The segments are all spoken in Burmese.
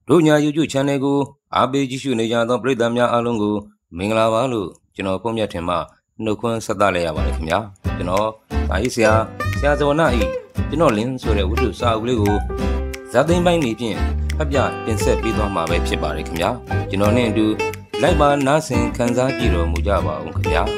တို့ညာ YouTube Channel ကိုအားပေးကြည့်ရှုနေကြသောပရိသတ်များအားလုံးကိုမင်္ဂလာပါလို့ကျွန်တော်ဖုန်းမြတ်ထင်မှနှုတ်ခွန်းဆက်သလိုက်ရပါတယ်ခင်ဗျာကျွန်တော်ဒါကြီးဆရာဇော်နာဤကျွန်တော်လင်းဆိုတဲ့ဝတ္ထုစာအုပ်လေးကိုဇာတ်သိမ်းပိုင်းနေဖြင့်ဖတ်ပြတင်ဆက်ပေးသွားမှာပဲဖြစ်ပါတယ်ခင်ဗျာကျွန်တော်နဲ့အတူလိုက်ပါနားဆင်ခံစားကြည့်တော်မူကြပါဦးခင်ဗျာ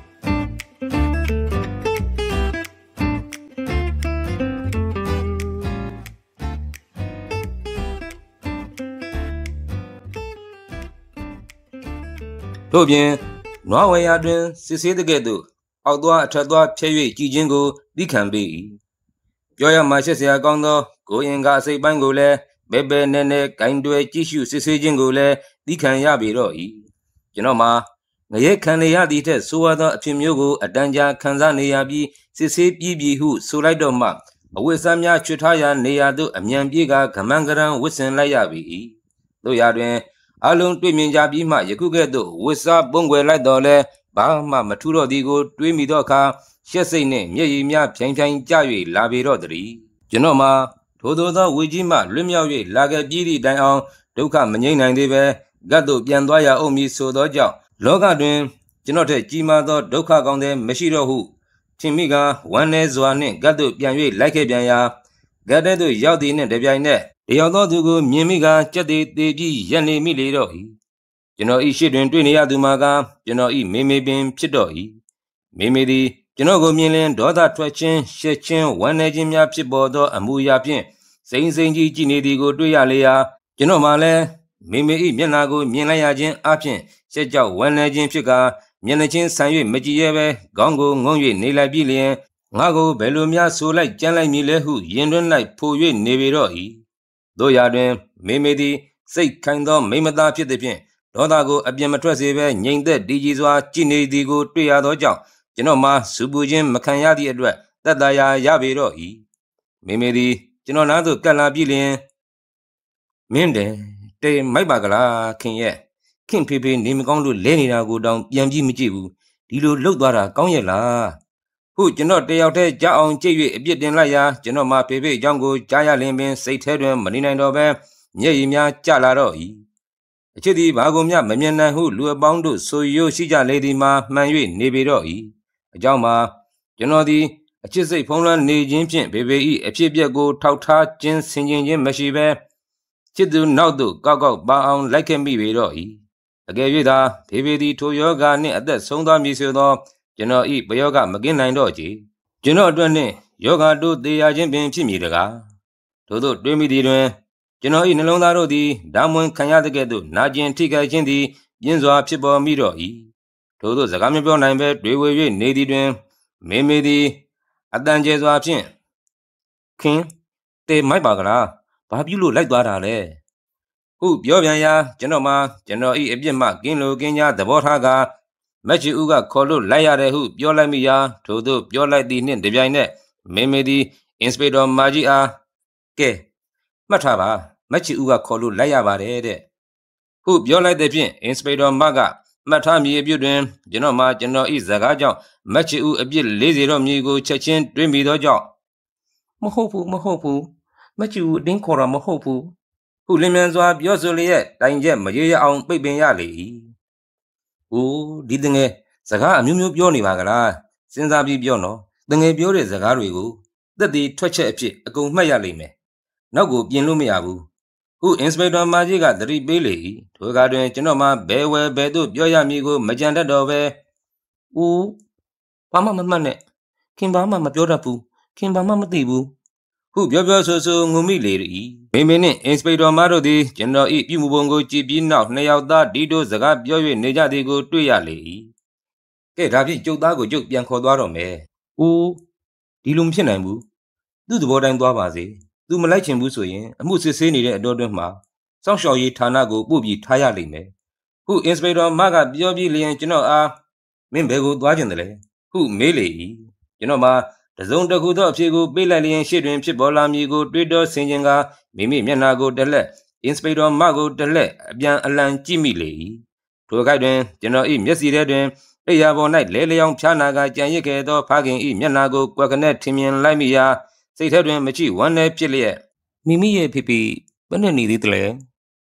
တို့ပြင်နွားဝယ်ရာတွင်စစ်ဆေးတဲ့ကဲ့သို့အောက်သွားအထက်သွားဖြဲ၍ကြည်ခြင်းကိုသိခံပေ၏ပြောရမှရှက်စရာကောင်းသောကိုရင်ကအစိပ်ပိုင်းကိုလည်းပဲပဲနဲ့နဲ့ဂိုင်းတွယ်ကြည့်ရှုစစ်ဆေးခြင်းကိုလည်းသိခံရပေတော့၏ကျွန်တော်မှာငရဲခံရသည့်ထက်ဆိုးဝါးသောအဖြစ်မျိုးကိုအတန်ကြာခံစားနေရပြီးစစ်ဆေးပြီးဟုဆိုလိုက်တော့မှအဝိဆမ်းများချွတ်ထားရာနေရာသို့အမြန်ပြေးကဂမန်ကရန်ဝစ်စင်လိုက်ရပြီတို့ရာတွင်အလုံးတွေ့မြင်ကြပြီးမှယခုကဲ့သို့ဝစ်စားပုံွယ်လိုက်တော့လဲဘာမှမထူတော့သည်ကိုတွေးမိတော့အခါရှက်စိတ်နှင့်မျက်ရည်များဖြိုင်ဖြိုင်ကျ၍လာပေတော့သည်ကျွန်တော်မှာထိုသောဝေကြီးမှလွတ်မြောက်၍လာခဲ့ပြီးသည့်တိုင်အောင်ဒုက္ခမငြိမ့်နိုင်သေးပဲဂတ်သို့ပြန်သွားရအောင်မည်ဆိုသောကြောင့်လောကတွင်ကျွန်တော်ထက်ကြီးမားသောဒုက္ခကောင်းသည်မရှိတော့ဟုထင်မိကဝမ်းနည်းစွာနှင့်ဂတ်သို့ပြန်၍လိုက်ခဲ့ပြန်ရာဂတ်တဲ့သို့ရောက်သည်နှင့်တပြိုင်နက်တယောက်သောသူကိုမြင်မိကကြက်သေးသေးပြီးရက်နေမိလေတော့၏ကျွန်တော်ဤရှိတွင်တွေ့နေရသူမှာကကျွန်တော်ဤမေမေပင်ဖြစ်တော့၏မေမေသည်ကျွန်တော်ကိုမြင်လင်ဒေါသထွက်ခြင်းရှက်ခြင်းဝမ်းနည်းခြင်းများဖြစ်ပေါ်သောအမှုအရာဖြင့်စိမ့်စိမ့်ကြီးကြည်နေသည်ကိုတွေ့ရလေရာကျွန်တော်မှလည်းမေမေဤမျက်နှာကိုမြင်လိုက်ရခြင်းအပြင်ရှက်ကြောက်ဝမ်းနည်းခြင်းဖြစ်ကာမျက်နှာချင်းဆန်၍မကြည့်ရဲပဲခေါင်းကိုငုံ၍နေလိုက်ပြီးလျင်ငါကိုဘယ်လိုများဆိုလိုက်ကြမ်းလိုက်မည်လဲဟုရင်တွင်း၌ဖို၍နေပေတော့၏တို့ရာတွင်မေမေသည်စိတ်ခိုင်သောမိမသားဖြစ်သည်ဖြင့်ဒေါသကိုအပြင်းမထွက်စေဘဲငြိမ်သက်တည်ကြည်စွာကြည်နေသည်ကိုတွေ့ရသောကြောင့်ကျွန်တော်မှစူပူခြင်းမခံရသည့်အတွက်သက်သာရာရပေတော့၏မေမေသည်ကျွန်တော်နားသို့ကပ်လာပြီးလျင်မင်းတေမိုက်ပါကလားခင်ရဲ့ခင်ဖေဖေနေမကောင်းလို့လဲနေတာကိုတောင်ပြန်ပြီးမကြည့်ဘူးဒီလိုလှုပ်သွားတာကောင်းရဲ့လားဟုတ်ကျွန်တော်တယောက်တည်းကြောက်အောင်ကြိတ်၍အပြစ်တင်လိုက်ရာကျွန်တော်မှဖေဖေအကြောင်းကိုကြားရလင်ပင်စိတ်ထဲတွင်မနေနိုင်တော့ပဲမျက်ရည်များကျလာတော့၏အချစ်သည်ဘာကိုမျှမမြင်နိုင်ဟုလူအပေါင်းတို့ဆိုရိုးရှိကြလေသည်မှာမှန်၍နေပေတော့၏အကြောင်းမှာကျွန်တော်သည်အချစ်စိတ်ဖုံးလွှမ်းနေခြင်းဖြင့်ဖေဖေ၏အဖြစ်အပျက်ကိုထောက်ထားခြင်းဆင်ခြင်ခြင်းမရှိဘဲချစ်သူနောက်သို့ကောက်ကောက်ပါအောင်လိုက်ခဲ့မိပေတော့၏အကယ်၍သာဖေဖေသည်ထိုယောဂနှင့်အသက်ဆုံးသွားမည်ဆိုသောကျွန်တော်ဤပယောဂမကင်းနိုင်တော့ကြကျွန်တော်အတွက်နှင့်ယောဂတို့သေရခြင်းပင်ဖြစ်မည်တကားထို့သောတွေးမိသည်တွင်ကျွန်တော်ဤနှလုံးသားတို့သည်ဓာမွန်ခံရတဲ့ကဲ့သို့နာကျင်ထိခိုက်ခြင်းသည်ပြင်းစွာဖြစ်ပေါ်မိတော့၏ထို့သောစကားမပြောနိုင်ပဲတွေဝေ၍နေသည်တွင်မေမေသည်အတန်ကျဲစွာဖြင့်ခင်တေမိုက်ပါကလားဘာပြုလို့လိုက်သွားတာလဲဟုပြောပြန်ရာကျွန်တော်ဤအပြစ်မှကင်းလိုကင်းကြားသဘောထားကမက်ချီဦးကခေါ်လို့လိုက်ရတယ်ဟုပြောလိုက်မိရာထို့သို့ပြောလိုက်သည်နှင့်တပြိုင်နက်မေမေသည်အင်စပက်တော်မာကြီးအားကဲမှတ်ထားပါမက်ချီဦးကခေါ်လို့လိုက်ရပါတယ်တဲ့ဟုပြောလိုက်တဲ့ဖြင့်အင်စပက်တော်မကမှတ်ထားမည်အပြုတွင်ကျွန်တော်ဤဇကားကြောင့်မက်ချီဦးအပြစ်40တော့မည်ကိုချက်ချင်းတွေးမိသောကြောင့်မဟုတ်ဘူးမက်ချီဦးအတင်းခေါ်တာမဟုတ်ဘူးဟုလင်းမြန်စွာပြောဆိုလျက်တိုင်ချက်မရေရအောင်ပိတ်ပင်ရလေ၏အိုးဒီတငယ်စကားအမျိုးမျိုးပြောနေပါကလားစဉ်းစားပြီးပြောနော်တငယ်ပြောတဲ့စကားတွေကိုသက်သေထွက်ချက်အဖြစ်အကုန်မှတ်ရလိမ့်မယ်နောက်ကိုပြင်လို့မရဘူးဟုအင်စပက်တော်မာကြီးကသတိပေးလေ၏ထိုအခါတွင်ကျွန်တော်မှဘယ်ဝဲဘယ်သို့ပြောရမည်ကိုမကြံတတ်တော့ပဲအိုးဘာမှမမှတ်နဲ့ခင်ဘာမှမပြောတတ်ဘူးခင်ဘာမှမသိဘူးဟုပြောဆိုငုံမိလေ၏မေမေနှင့်အင်စပက်တော်မာတို့သည်ကျွန်တော်ဤပြုမှုပုံကိုကြည့်ပြီးနောက်နှစ်ယောက်သားဒီတို့စကားပြော၍နေကြသည်ကိုတွေ့ရလေ၏ကဲဒါဖြင့်ကျုပ်သားကိုကျုပ်ပြန်ခေါ်သွားတော့မယ်အိုးဒီလိုမဖြစ်နိုင်ဘူးသူ့သဘောတိုင်းသွားပါစေသူမလိုက်ချင်ဘူးဆိုရင်အမှုစစ်ဆေးနေတဲ့အတော်တွင်းမှာစောင့်ရှောက်ရေးဌာနကိုပို့ပြီးထားရလိမ့်မယ်ဟုအင်စပက်တော်မကပြောပြီးလျင်ကျွန်တော်အားမင်းဘယ်ကိုသွားကျင်တယ်လဲဟုမေးလေ၏ကျွန်တော်မှတစုံတစ်ခုသောအဖြေကိုပေးလိုက်လျင်ရှေ့တွင်ဖြစ်ပေါ်လာမည်ကိုတွေးတောဆင်ခြင်ကမိမိမျက်နှာကိုတစ်လက်အင်စပက်တော်မကိုတစ်လက်အပြန်အလှန်ကြည့်မိလေ၏ထိုခိုက်တွင်ကျွန်တော်၏မျက်စီထဲတွင်အိယာပေါ်၌လဲလျောင်းဖြားနာကကြံရစ်ခဲ့သောဖခင်၏မျက်နှာကိုကွယ်ကနဲ့ထင်မြင်လိုက်မိရာစိတ်ထဲတွင်မချိဝမ်းနည်းဖြစ်လျက်မိမိရဲ့ဖေဖေဘယ်နဲ့နေသေးတယ်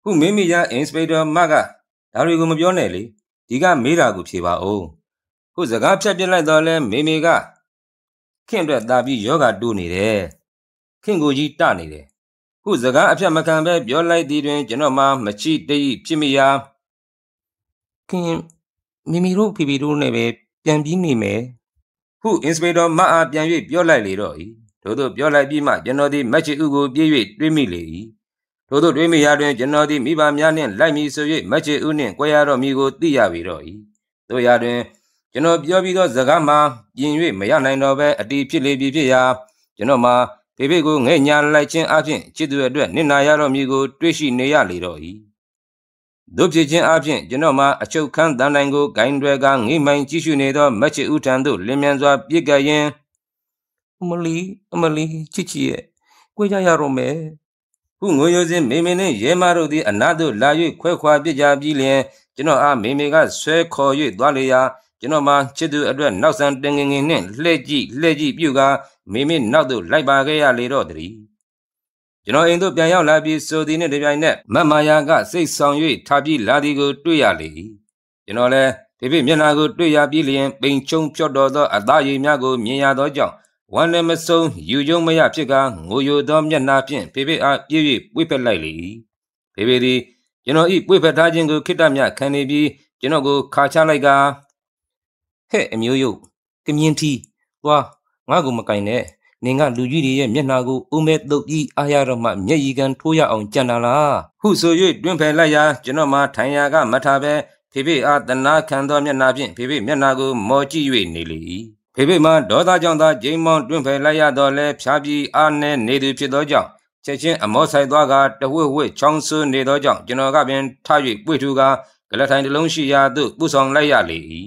ခုမိမိရအင်စပက်တာမတ်ကဒါတွေကိုမပြောနဲ့လေဒီကမေးတာကိုဖြေပါအောင်ခုစကားဖြတ်ပြစ်လိုက်တော့လဲမေကခင်အတွက်တာပြီးယောဂတိုးနေတယ်ခင်ကိုကြီးတနေတယ်ခုစကားအဖြတ်မခံပဲပြောလိုက်သည်တွင်ကျွန်တော်မှမချိတိဖြစ်မိရာခင်မိတို့ဖေတို့နဲ့ပဲပြန်ပြီးနေမယ်ခုအင်စပက်တာမတ်အားပြန်၍ပြောလိုက်လေတော့၏ထို့သောပြောလိုက်ပြီးမှကျွန်တော်သည်မက်ချီဥကိုပြေး၍တွေးမိလေ၏ထို့သောတွေးမိရာတွင်ကျွန်တော်သည်မိဘများနှင့်လိုက်မည်ဆို၍မက်ချီဥနှင့်꿰ရတော့မည်ကိုသိရပြီတော့၏တို့ရာတွင်ကျွန်တော်ပြောပြီးသောစကားမှာပြင်၍မရနိုင်တော့ပဲအတီးဖြစ်လေပြီဖြစ်ရာကျွန်တော်မှာဖေကိုငဲ့ညာလိုက်ခြင်းအပြင်ချစ်သူအတွက်နစ်နာရတော့မည်ကိုတွေးရှိနေရလေတော့၏တို့ဖြစ်ခြင်းအပြင်ကျွန်တော်မှာအချုပ်ခန်းတန်တိုင်းကိုဂိုင်းတွေကငိမ့်မိုင်ကြည့်ရှုနေသောမက်ချီဥထံသို့လင်းမြန်စွာပြစ်ကပ်ရင်းအမလီချစ်ရဲ့꿰ကြရတော့မယ်ခုငိုယိုစဉ်မေနှင့်ရဲမတို့သည်အနားသို့လာ၍ခွဲခွာပြစ်ကြပြီးလျင်ကျွန်တော်အားမေကဆွဲခေါ်၍သွားလေရာကျွန်တော်မှချစ်သူအတွက်နောက်ဆန်တင်ငင်နှင့်လှည့်ကြည့်ပြုကာမေနောက်သို့လိုက်ပါခဲ့ရလေတော့တည်းကျွန်တော်အိမ်သို့ပြန်ရောက်လာပြီးဆိုသည်နှင့်တပြိုင်နက်မတ်မာယာကစိတ်ဆောင်၍ထားပြီးလာသည်ကိုတွေ့ရလေ၏ကျွန်တော်လည်းဖေမျက်နှာကိုတွေ့ရပြီးလျင်ပိန်ချုံဖြော့တော်သောအသားရည်များကိုမြင်ရသောကြောင့်ဝမ်းလည်းမဆုံးယူကျုံမရဖြစ်ကာငိုယိုသောမျက်နှာဖြင့်ဖေအားပြေး၍ပွေ့ဖက်လိုက်လေ၏ဖေသည်ကျွန်တော်ဤပွေ့ဖက်ထားခြင်းကိုခိတ္တမြခံနေပြီးကျွန်တော်ကိုခါချလိုက်ကဟဲ့အမျိုးယုတ်ကမြင်းထီသွားငါ့ကိုမကင်နဲ့နင်ကလူကြီးတွေရဲ့မျက်နှာကိုဦးမဲတုပ်ပြီးအားရတော့မှမျက်ရည်ကန်ထိုးရအောင်ကြံတာလားဟုဆို၍တွင်ဖယ်လိုက်ရာကျွန်တော်မှထိုင်ရာကမထားပဲဖေအားတနာခံသောမျက်နှာဖြင့်ဖေမျက်နှာကိုမော်ကြည့်၍နေလေ၏ဖေမှဒေါသကြောင့်သာဂျိမ်းမောင်တွင်ဖယ်လိုက်ရတော့လဲဖြားပြီးအားနဲ့နေသူဖြစ်သောကြောင့်ချက်ချင်းအမောဆိုင်သွားကတဝှဝှချောင်းဆူနေသောကြောင့်ကျွန်တော်ကပင်ထ၍ပွေထူကကလထိုင်တစ်လုံးရှိရာသို့ပူဆောင်လိုက်ရလေ၏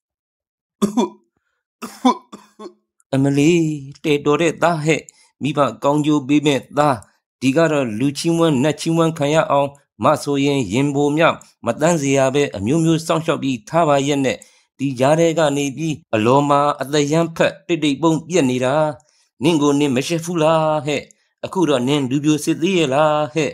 အမလီတေတော်တဲ့သားဟဲ့မိဘကောင်းကျိုးပေးမဲ့သားဒီကတော့လူချင်းဝမ်းနတ်ချင်းဝမ်းခံရအောင်မဆိုရင်ရင်ဘိုမြမတန်းစရာပဲအမျိုးမျိုးစောင့်ရှောက်ပြီးထားပါရဲ့နဲ့ဒီကြားထဲကနေပြီးအလောမှာအသယံဖက်တိတ်ပုံပြက်နေတာနင့်ကိုနင်မရှိဘူးလားဟဲ့အခုတော့နင်လူပြိုစစ်သေးရဲ့လားဟဲ့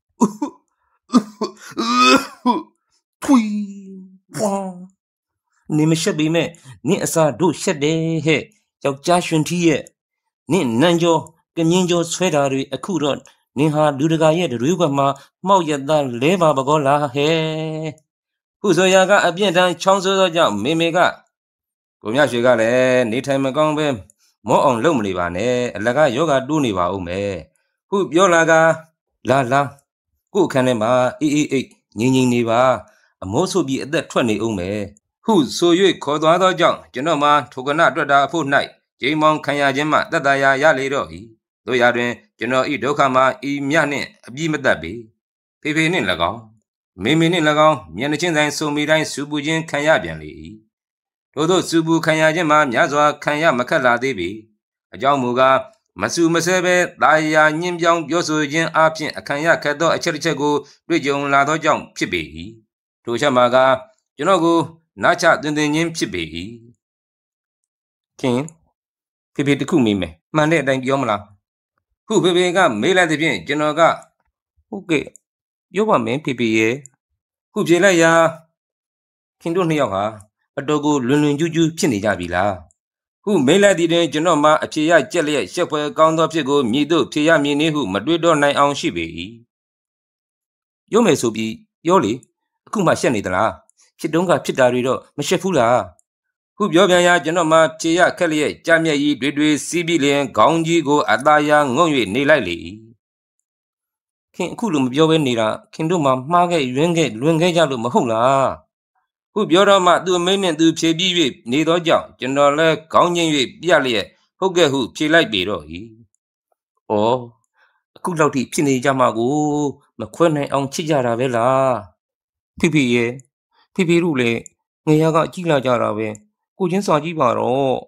ထွီဝါနင်မရှိပေမဲ့နင့်အစာတို့ရှက်တယ်ဟဲ့ယောက်ျားရှင်ထီးရဲ့နင့်နန်းကျော်ကမြင်းကျော်ဆွဲတာတွေအခုတော့နင်ဟာလူတကာရဲ့တွေးခွက်မှာမှောက်ရသားလဲပါပကောလားဟဲ့ခုဆိုရာကအပြင့်တန်းချောင်းဆိုးသောကြောင့်မေကကိုမြရွှေကလည်းနေထိုင်မကောင်းပဲမောအောင်လုပ်မနေပါနဲ့အလကယောဂတိုးနေပါဦးမယ်ခုပြောလာကလာကိုအခန်းထဲမှာအေးငြိမ်နေပါအမိုးဆိုပြီးအသက်ထွက်နေဦးမယ်ဟုဆို၍ခေါ်သွားသောကြောင့်ကျွန်တော်မှထိုကနအတွက်တာအဖို့၌ဂျိမ်းမောင်ခံရခြင်းမှတတ်တာရလေတော့၏တို့ရာတွင်ကျွန်တော်ဤဒုက္ခမှာဤမြနှင့်အပြည့်မတတ်ပေဖေနှင့်၎င်းမေနှင့်၎င်းမျက်နှာချင်းဆိုင်စုံမိတိုင်းစူပူခြင်းခံရပြန်လေ၏ထို့သောစူပူခံရခြင်းမှာများစွာခံရမခက်လာသေးပေအကြောင်းမူကားမဆူမဆဲပဲတာယာညင်းပြောင်းပြောဆိုခြင်းအပြင်အခံရခက်သောအချက်တစ်ချက်ကိုတွေ့ကြုံလာသောကြောင့်ဖြစ်ပေ၏ထိုချက်မှာကကျွန်တော်ကိုနာချတွင်ချင်းဖြစ်ပေ၏ခင်ဖေတခုမေးမယ်မှန်တဲ့အတိုင်းပြောမလားခုဖေကမေးလိုက်တဲ့ဖြင့်ကျွန်တော်ကဟုတ်ကဲ့ပြောပါမယ်ဖေရဲ့ခုဖြေလိုက်ရာခင်တို့နှစ်ယောက်ဟာအတော်ကိုလွန်ကျူးဖြစ်နေကြပြီလားခုမေးလိုက်သည်တွင်ကျွန်တော်မှအဖြေရကြက်လျက်ရှက်ဖွယ်ကောင်းသောဖြစ်ကိုမြည်တို့ဖြေရမည်နည်းဟုမတွေးတော့နိုင်အောင်ရှိပေ၏ပြောမယ်ဆိုပြီးပြောလေအခုမှရှက်နေသလားဖြစ်တုံးကဖြစ်တာတွေတော့မရှက်ဘူးလားခုပြောပြန်ရာကျွန်တော်မှဖြေရခက်လျက်ကြမျက်ကြီးတွေစီးပြီးလျင်ခေါင်းကြီးကိုအသားရငုံ၍နေလိုက်လေ၏ခင်အခုလိုမပြောဘဲနေတာခင်တို့မှမှားခဲ့လွင်ခဲ့ကြလို့မဟုတ်လားခုပြောတော့မှသူအမိန့်နဲ့သူဖြေပြီး၍နေသောကြောင့်ကျွန်တော်လည်းခေါင်းငိမ့်၍ပြလျက်ဟုတ်ကဲ့ဟုဖြေလိုက်ပေတော့၏ဩအခုလောက်ထိဖြစ်နေကြမှာကိုမခွဲနိုင်အောင်ချစ်ကြတာပဲလားဖေရဲ့ဖေတို့လည်းငရကကြည့်လာကြတာပဲကိုချင်းစာကြည့်ပါတော့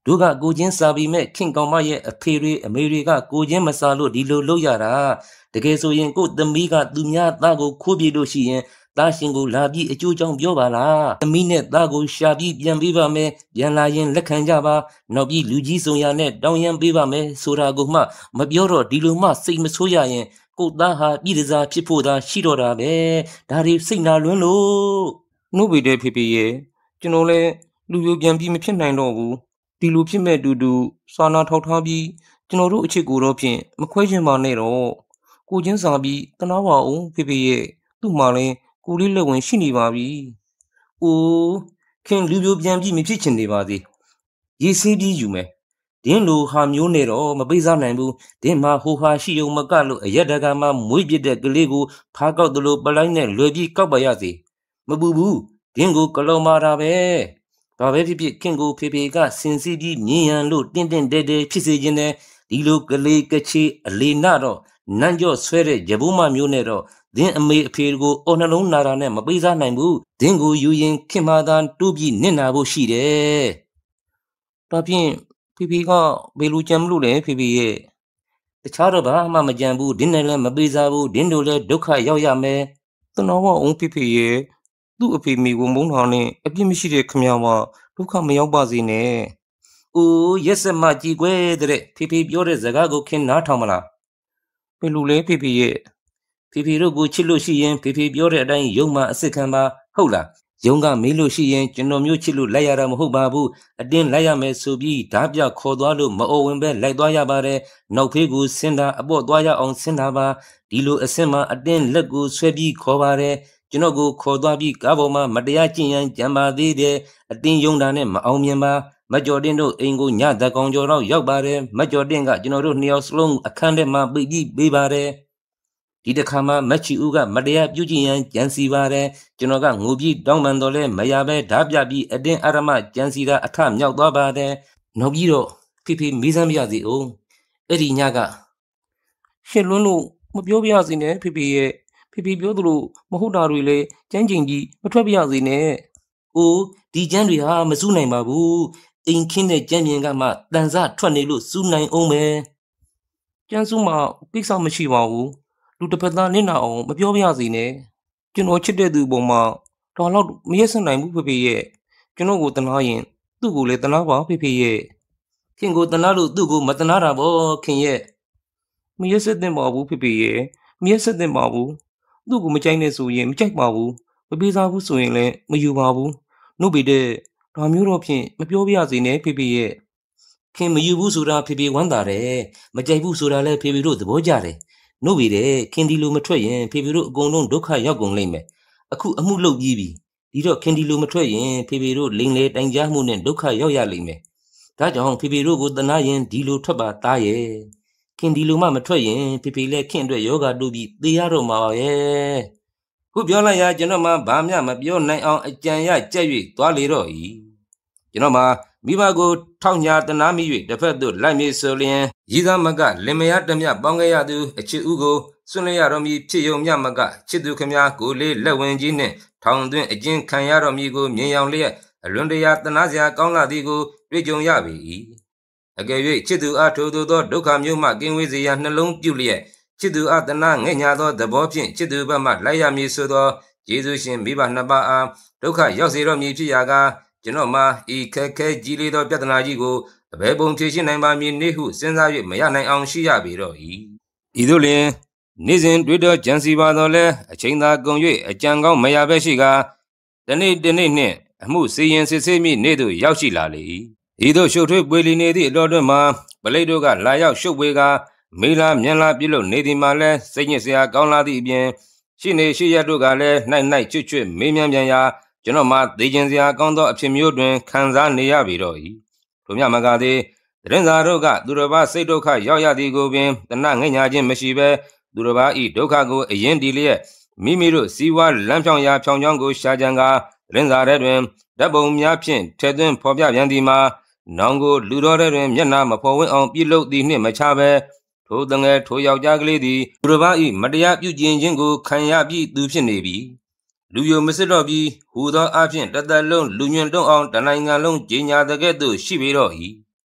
တို့ကကိုချင်းစာပြီးမဲ့ခင်ကောင်မရဲ့အဖေတွေအမေတွေကကိုချင်းမစားလို့ဒီလိုလုပ်ရတာတကယ်ဆိုရင်ကိုသမီးကသူများသားကိုခိုးပြေလို့ရှိရင်သားရှင်ကိုလာပြီးအကျိုးကြောင့်ပြောပါလားသမီးနဲ့သားကိုရှာပြီးပြန်ပေးပါမယ်ပြန်လာရင်လက်ခံကြပါနောက်ပြီးလူကြီးစုံရနဲ့တောင်းရန်ပေးပါမယ်ဆိုတာကိုမှမပြောတော့ဒီလိုမှစိတ်မဆိုးရရင်ကိုသားဟာပြည်တစားဖြစ်ဖို့သာရှိတော့တာပဲဒါတွေစိတ်နာလွန်းလို့နှုတ်ပေတဲ့ဖေဖေရဲ့ကျွန်တော်လည်းလူယိုပြန်ပြီးမဖြစ်နိုင်တော့ဘူးဒီလိုဖြစ်မဲ့တူစာနာထောက်ထားပြီးကျွန်တော်တို့အချစ်ကိုတော့ဖြင့်မခွဲချင်ပါနဲ့တော့ကိုချင်းစာပြီးတနာပါအောင်ဖေဖေရဲ့သူ့မှာလည်းကိုလေးလက်ဝင်ရှိနေပါပြီ။အိုးခင်လူပြိုပြန်ပြီးမဖြစ်ချင်နေပါသေး။ရေးဆေးပြီးယူမယ်။ဒင်းလိုဟာမျိုးနဲ့တော့မပိတ်စားနိုင်ဘူး။ဒင်းမှာဟိုဟာရှိုံမကလို့အရက်တကမှမွေးပြတဲ့ကလေးကိုဖားကောက်သလိုပလိုက်နဲ့လွယ်ပြီးကောက်ပါရစေ။မပူဘူး။ဒင်းကိုကလုံးမာတာပဲ။ဘာပဲဖြစ်ဖြစ်ခင်ကိုဖေဖေကစင်စီပြီးမြင်ရန်လို့တင်းတင်းတဲတဲဖြစ်စေခြင်းနဲ့ဒီလိုကလေးကချေအလေနာတော့နန်းကျော့ဆွဲတဲ့ရဘိုးမမျိုးနဲ့တော့ဒင်းအမေအဖေကိုအော်နှလုံးနာတာနဲ့မပိတ်စားနိုင်ဘူးဒင်းကိုယူရင်ခင်မာသာတူးပြီးနစ်နာဖို့ရှိတယ်ဒါဖြင့်ဖေဖေကဘယ်လိုကြံမလို့လဲဖေဖေရဲ့တခြားတော့ဘာမှမကြံဘူးဒင်းနဲ့လည်းမပိတ်စားဘူးဒင်းတို့လည်းဒုက္ခရောက်ရမယ်တနာဝအောင်ဖေဖေရဲ့သူ့အဖေမိကိုမုန်းတာနဲ့အပြစ်မရှိတဲ့ခမရဒုက္ခမရောက်ပါစေနဲ့အိုးရက်စက်မကြည်ကွဲတဲ့ဖေဖေပြောတဲ့စကားကိုခင်နားထောင်မလားဘယ်လိုလဲဖေဖေရဲ့ဖေဖေတို့ကိုချစ်လို့ရှိရင်ဖေဖေပြောတဲ့အတိုင်းယုံမှအစ်စ်ခံပါဟုတ်လားယုံကမေးလို့ရှိရင်ကျွန်တော်မျိုးချစ်လို့လိုက်ရတာမဟုတ်ပါဘူးအတင်းလိုက်ရမယ်ဆိုပြီးဓာပြခေါ်သွားလို့မအိုဝင်ပဲလိုက်သွားရပါတယ်နောက်ဖေးကိုဆင်းတာအပေါ့သွားရအောင်ဆင်းတာပါဒီလိုအဆင့်မှာအတင်းလက်ကိုဆွဲပြီးခေါ်ပါတယ်ကျွန်တော်ကိုခေါ်သွားပြီးကားပေါ်မှာမတရားကျင့်ရန်ကြံပါသေးတယ်အတင်းယုံတာနဲ့မအောင်မြင်ပါမကြော်တင်တို့အိမ်ကိုညသက်ကောင်ကျော်တော့ရောက်ပါတယ်မကြော်တင်ကကျွန်တော်တို့နှစ်ယောက်စလုံးအခန်းထဲမှာပိတ်ပြီးပေးပါတယ်ဒီတစ်ခါမှမက်ချီဦးကမတရားပြုကျင့်ရန်ကြံစီပါတယ်ကျွန်တော်ကငိုပြီးတောင်းပန်တော်လဲမရပဲဓာပြပြီးအတင်းအရမကြံစီတာအထမြောက်သွားပါတယ်နောက်ပြီးတော့ဖေဖေမေးစမ်းပြစီအောင်အဲ့ဒီညကရှင်လွန်းလို့မပြောပြစီနဲ့ဖေဖေရဲ့ဖေဖေပြောသလိုမဟုတ်တာတွေလည်းကျန်းကျင်ကြီးမထွက်ပြစီနဲ့အိုးဒီကျန်းတွေဟာမစူးနိုင်ပါဘူးအိမ်ခင်းတဲ့ကျန်းမြင်ကမှတန်ဆထွက်နေလို့စူးနိုင်အောင်ပဲကျန်းစုမှကိစ္စမရှိပါဘူးလူတစ်ဖက်သားနစ်နာအောင်မပြောပြစီနဲ့ကျွန်တော်ချစ်တဲ့သူပုံမှာတော်တော့မရက်စက်နိုင်ဘူးဖေဖေရဲ့ကျွန်တော်ကိုတနာရင်သူ့ကိုလည်းတနာပါဖေဖေရဲ့ခင်ကိုတနာလို့သူ့ကိုမတနာတာဗောခင်ရဲ့မရက်စက်တဲ့ပါဘူးဖေဖေရဲ့မရက်စက်တဲ့ပါဘူးသူ့ကိုမကြိုက်နဲ့ဆိုရင်မကြိုက်ပါဘူးမပေးစားဘူးဆိုရင်လည်းမယူပါဘူးနှုတ်ပေတဲ့ဒါမျိုးတော့ဖြင့်မပြောပြစေနဲ့ဖေဖေရဲ့ခင်မယူဘူးဆိုတာဖေဖေဝမ်းသာတယ်မကြိုက်ဘူးဆိုတာလည်းဖေဖေတို့သဘောကျတယ်နှုတ်ပေတဲ့ခင်ဒီလိုမထွက်ရင်ဖေဖေတို့အကုန်လုံးဒုက္ခရောက်ကုန်လိမ့်မယ်အခုအမှုလုပ်ပြီးပြီဒီတော့ခင်ဒီလိုမထွက်ရင်ဖေဖေတို့လိန်လေတိုင်ကြားမှုနဲ့ဒုက္ခရောက်ရလိမ့်မယ်ဒါကြောင့်ဖေဖေတို့ကိုတနာရင်ဒီလိုထွက်ပါသားရဲ့ခင်ဒီလိုမှမထွက်ရင်ဖေဖေလည်းခင်အတွက်ယောဂတိုးပြီးသေရတော့မှာပါရဲ့ခုပြောလိုက်ရကျွန်တော်မှဘာမှမပြောနိုင်အောင်အကြံရကြက်၍သွားလေတော့ဤကျွန်တော်မှမိဘကိုထောက်ညာတနာမိ၍တစ်ဖက်သို့လိုက်မည်ဆိုလျင်ရည်သားမကလင်မယားတမျှပေါင်းခဲ့ရသူအချစ်ဦးကိုဆွလျရတော်မူဖြစ်ယုံမြမကချစ်သူခမည်းကိုလေးလက်ဝင်ကြီးနှင့်ထောင်သွင်းအကျဉ်ခံရတော်မူကိုမြင်ရောင်လျက်အလွန်တရာတနာစရာကောင်းလာသည်ကိုတွေ့ကြုံရပေ၏အကယ်၍ချစ်သူအားထိုးသောဒုက္ခမျိုးမှကင်းဝေးစေရနှလုံးပြုလျက်ချစ်သူအားတနာငဲ့ညာသောသဘောဖြင့်ချစ်သူဘက်မှလိုက်ရမည်ဆိုသောယေရှုရှင်မိဘနှစ်ပါးအားဒုက္ခရောက်စေတော်မူဖြစ်ရာကကျွန်တော်မှာဤခက်ခဲကြီးလေးသောပြဿနာကြီးကိုအဘယ်ပုံဖြေရှင်းနိုင်ပါမည်နည်းဟုစဉ်းစား၍မရနိုင်အောင်ရှိရပေတော့၏ဤသို့လျှင်နေ့စဉ်တွေ့တော့ကြံစီပါတော့လဲအချိန်သာကုန်၍အကြံကောင်းမရဘဲရှိကာတနေ့နှင့်အမှုစီရင်စစ်ဆေးမိနေ့သို့ရောက်ရှိလာလေ၏ဤသို့ရှုပ်ထွေးပွေလီနေသည့်အတော်တွင်မှာပလိတ်တို့ကလာရောက်ရှုပ်ပွေကာမေးလာမြန်လာပြုလုပ်နေသည်မှာလဲစိတ်ညစ်စရာကောင်းလာသည့်အပြင်ရှိနေရှိရတို့ကလည်း၌ချွတ်မေးမြန်းပြန်ရာကျွန်တော်မှသိကျင်စရာကောင်းသောအဖြစ်မျိုးတွင်ခံစားနေရပြီတော့၏ထို့မြမကသည်သတင်းစာတို့ကသူတစ်ပါးစိတ်ဒုက္ခရောက်ရသည်ကိုပင်တနငဲ့ညာခြင်းမရှိဘဲသူတစ်ပါးဤဒုက္ခကိုအရင်ဒီလျက်မိမိတို့စီးပွားလမ်းဖြောင်းရာဖြောင်းချောင်းကိုရှာကြံကာသတင်းစာထဲတွင်ဓာတ်ပုံများဖြင့်ထည့်သွင်းဖော်ပြပြန်သည်မှာနောင်ကိုလူတော်ထဲတွင်မျက်နှာမဖော်ဝင့်အောင်ပြုလုပ်သည်နှင့်မချဘဲထိုတငယ်ထိုယောက်ျားကလေးသည်သူတစ်ပါးဤမတရားပြုကျင့်ခြင်းကိုခံရပြီးသူဖြစ်နေပြီလူယိုမစစ်တော့ပြီးဟူသောအဖြစ်တသက်လုံးလူညွန့်တုံးအောင်တနိုင်ငံလုံးကြီးညာတဲ့ကဲ့သို့ရှိပေတော့၏